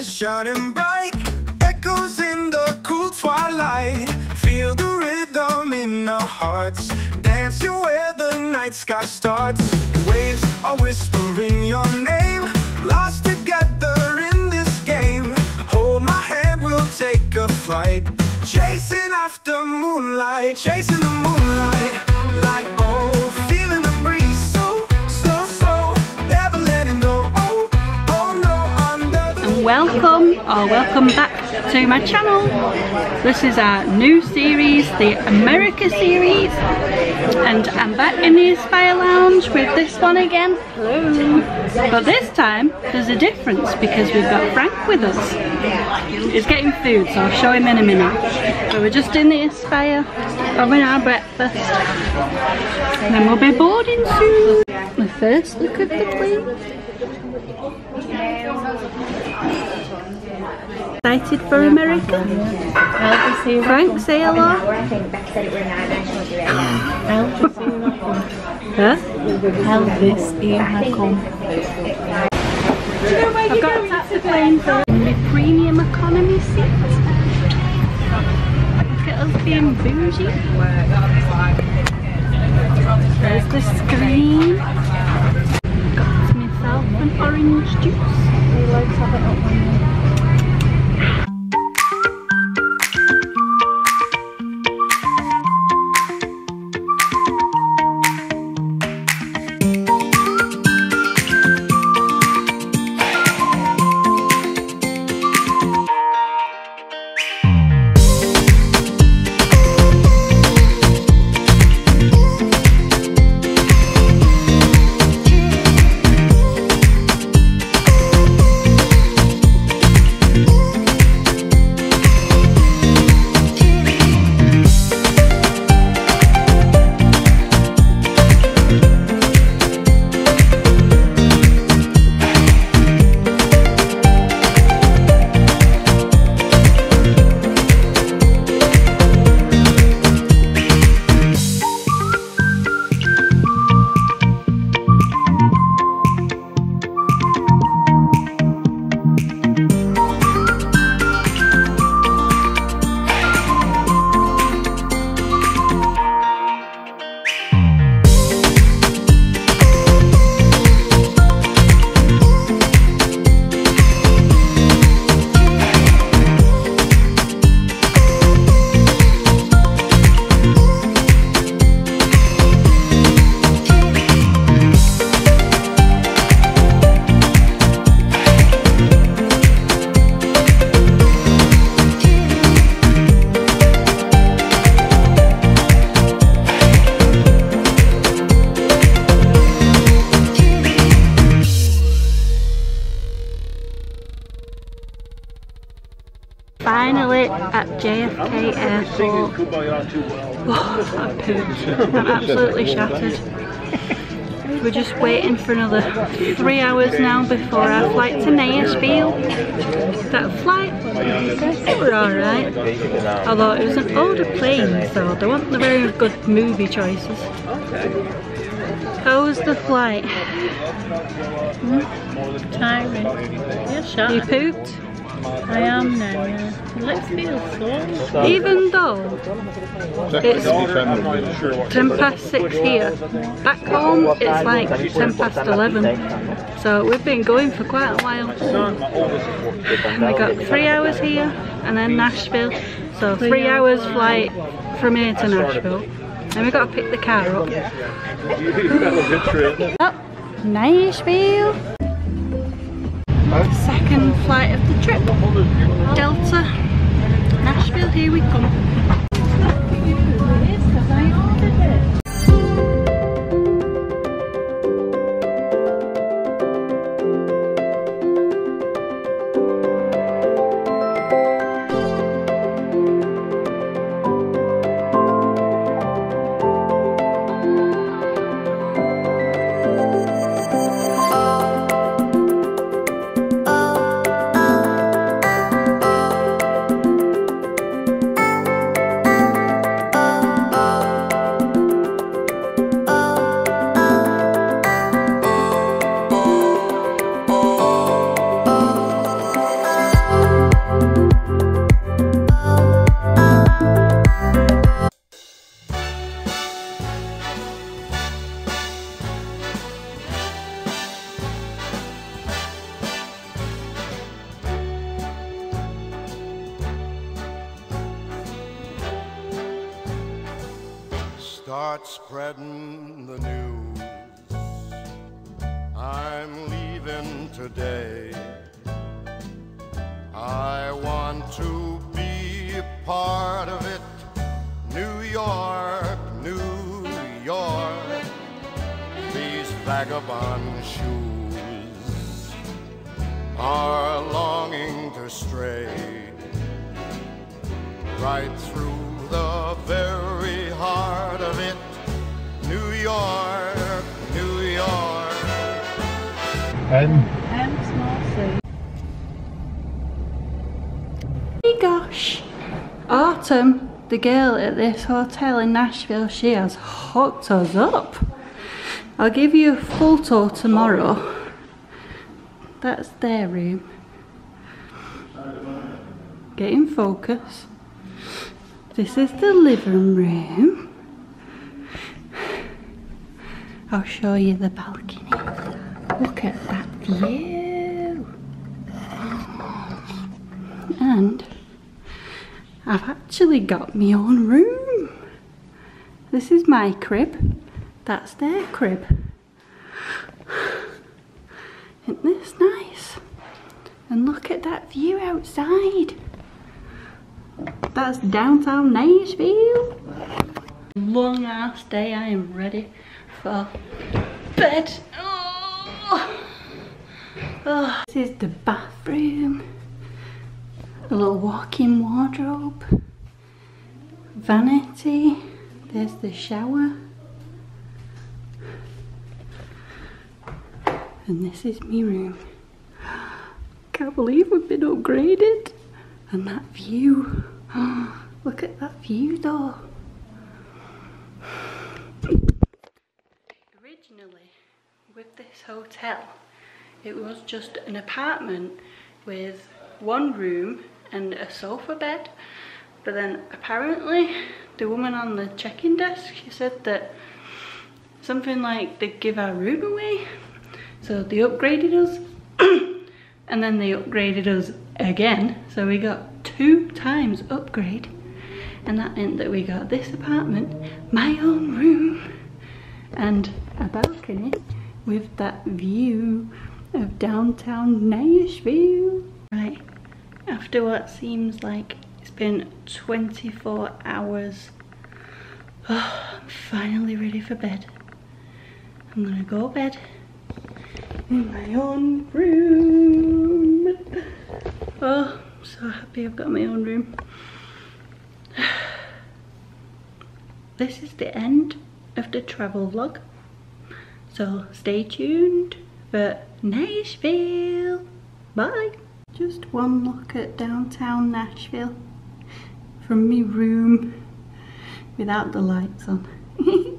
shining bright, echoes in the cool twilight. Feel the rhythm in our hearts, dancing where the night sky starts. Waves are whispering your name, lost together in this game. Hold my hand, we'll take a flight, chasing after moonlight, chasing the moonlight. Like oh, feeling the breeze, so never letting go. Oh no, under the and welcome back to my channel. This is our new series, the America series, and I'm back in the Aspire Lounge with this one again. Hello. But this time there's a difference because we've got Frank with us. He's getting food, so I'll show him in a minute. So we're just in the Aspire having our breakfast, and then we'll be boarding soon. The first look at the plane. Excited for America? Frank, say hello. Huh? Elvis, Ian had come. I've got to tap the plane for the premium economy seat. Look at us being bougie. There's the screen. Got myself an orange juice. Finally at JFK Airport. Oh, I pooped. I'm absolutely shattered. We're just waiting for another 3 hours now before our flight to Nashville. That flight, they were alright. Although it was an older plane, so they weren't the very good movie choices. How was the flight? Tiring. You're shot. You pooped? I am now, yeah. My lips feel sore. Even though it's 6:10 here, back home it's like 11:10. So we've been going for quite a while. And we got 3 hours here and then Nashville. So 3 hours flight from here to Nashville. And we've got to pick the car up. Oh, Nashville. Second flight of the trip. Delta, Nashville, here we come. start spreading the news. I'm leaving today. I want to be a part of it. New York, New York, these vagabond shoes are longing to stray right through the very heart of it. New York, New York. M small C. Hey gosh, Autumn, the girl at this hotel in Nashville, she has hooked us up. I'll give you a photo tomorrow. That's their room. Get in focus. This is the living room. I'll show you the balcony. Look at that view. And I've actually got my own room. This is my crib. That's their crib. Isn't this nice? And look at that view outside. That's downtown Nashville. Long ass day. I am ready for bed. Oh, this is the bathroom. A little walk-in wardrobe. Vanity. There's the shower. And this is my room. Can't believe we've been upgraded. And that view. Oh, look at that view though. Originally, with this hotel, it was just an apartment with one room and a sofa bed. But then apparently the woman on the check-in desk, she said that something like they give our room away. So they upgraded us and then they upgraded us again. So we got 2 times upgrade, and that meant that we got this apartment, my own room, and a balcony with that view of downtown Nashville. Right, after what seems like it's been 24 hours, I'm finally ready for bed. I'm gonna go to bed in my own room. Oh, I'm so happy I've got my own room. This is the end of the travel vlog. So stay tuned for Nashville. Bye. Just one look at downtown Nashville from my room without the lights on.